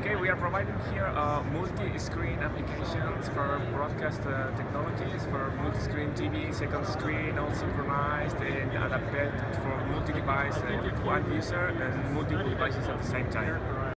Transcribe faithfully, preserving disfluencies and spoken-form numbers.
Okay, we are providing here uh, multi-screen applications for broadcast uh, technologies, for multi-screen T V, second screen, all synchronized and adapted for multi-device uh, with one user and multiple devices at the same time.